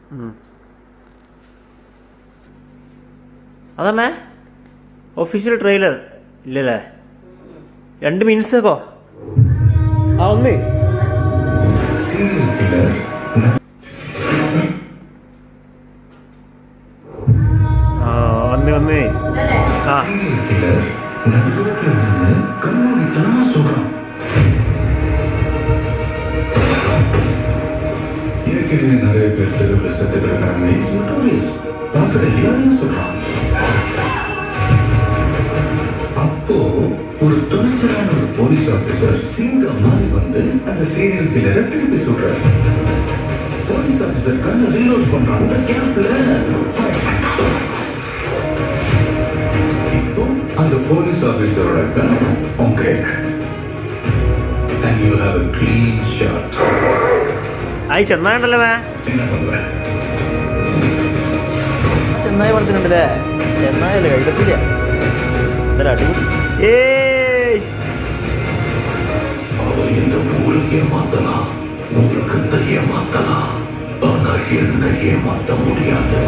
അതമ്മേ official trailer ഇല്ലല്ലേ? 2 മിനിറ്റ്സൊക്കെ ഒന്ന് വന്ന് ஏற்கனவே நிறைய பேர் தெருவில் செத்து கிடக்கிறாங்க. எல்லாரையும் சொல்றான். அப்போ ஒரு துணிச்சலான ஒரு போலீஸ் ஆபீசர் சிங்கம் மாதிரி வந்து அந்த சீரியல் கில்லரை திருப்பி சொல்றாரு. போலீஸ் ஆபீசர் கண்ணை ரீலோட் பண்றான். அந்த கேப்ல இப்போ அந்த போலீஸ் ஆபீசரோட கன் உங்க and you have a clean shot. ആയി ചെന്നായുണ്ടല്ലോ ചെന്നായി വളർത്തിട്ടുണ്ടല്ലേ? ചെന്നായല്ലേ കൈതപ്പില്ല എന്തായാലും അടിപൊളി. அவர் இந்த ஊரை ஏமாத்தலாம், உலகத்தை ஏமாத்தலாம், ஆனா என்ன ஏமாத்த முடியாது.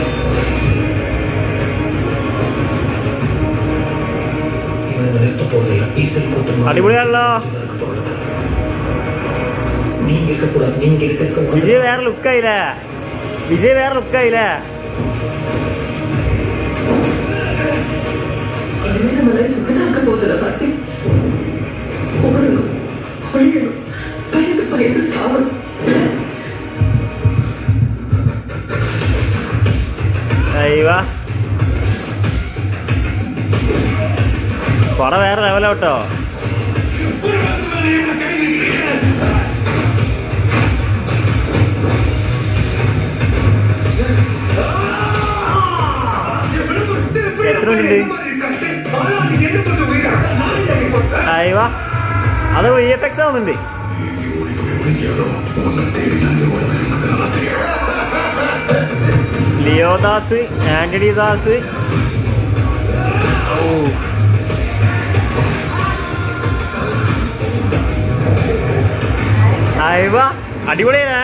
இவனுங்க நிறுத்த போறதில்லை. ஈசல் கூட்டம் അടിപൊളിയാണല്ലോ. நீங்க இருக்கக்கூடாது, நீங்க இருக்க. വിജയ് വേറെ ലുക്കായില്ലേ? വിജയ് വേറെ ലുക്കായില്ലേ? അയ്യോ പടം വേറെ ലെവലോട്ടോ. എത്ര മിനിറ്റ്? അയ്യോ അത് VFX ആവുന്നുണ്ട്. ലിയോദാസ്, ആന്റണി ദാസ്. അയ്യോ അടിപൊളിയാ.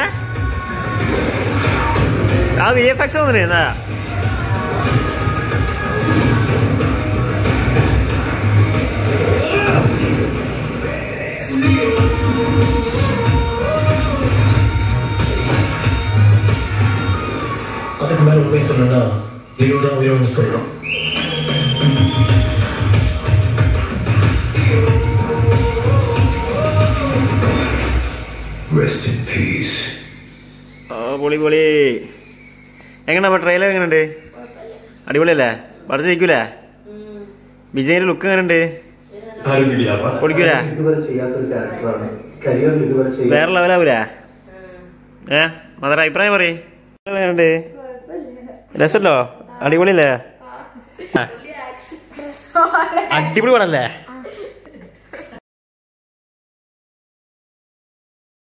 ആ VFX ആവുന്നുണ്ട് എന്നാ. அதுக்கு மேல உண்மை சொல்லணும்னா லியோ தான் உயிரோடு சொல்லணும். Rest in peace. പൊളി പൊളി. എങ്ങനെയാ ട്രെയിലർ? എങ്ങനെയുണ്ട്? അടിപൊളിയല്ലേ? പഠിച്ച് ജയിക്കൂലേ? വിജയിന്റെ ലുക്ക് എങ്ങനെയുണ്ട്? പൊളിക്കൂലേ? വേറെ ലെവലാവൂലേ? മദർ അഭിപ്രായം പറയ്. എങ്ങനെയുണ്ട്? രസല്ലോ? അടിപൊളിയല്ലേ? അടിപൊളി പടല്ലേ?